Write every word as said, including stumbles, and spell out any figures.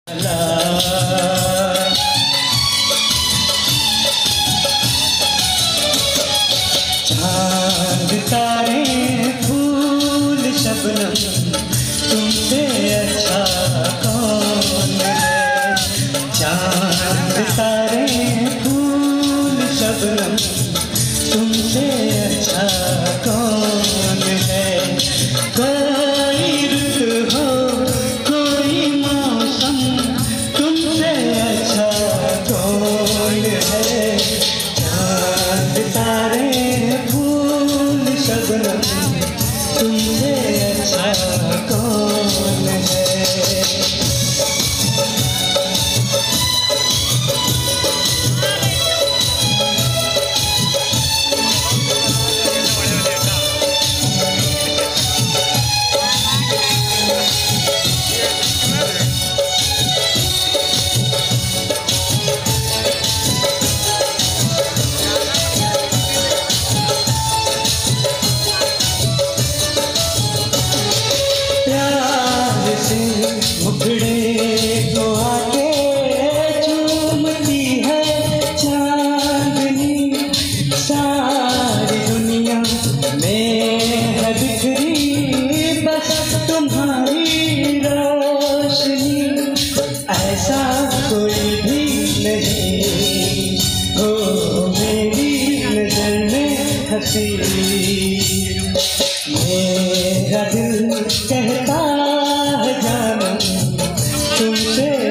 चांद तारे फूल शबनम तुमसे अच्छा कौन है। चांद तारे फूल शबनम तुमसे अच्छा कौन है। कोई रुत हो कोई मौसम तुमसे अच्छा कौन है। चांद तारे फूल शबनम तुमसे अच्छा कौन है। मुखड़े को आके चूमती है चांदनी। सारी दुनिया में है बिखरी बस तुम्हारी रोशनी। ऐसा कोई भी नहीं हो मेरी नजर में हंसी। मेरा दिल कहता है जानम तुमसे